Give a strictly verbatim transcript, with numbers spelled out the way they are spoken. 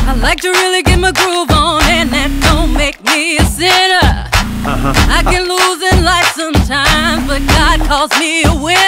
I like to really get my groove on, and that don't make me a sinner. Uh-huh. I can lose in life sometimes, but God calls me a winner.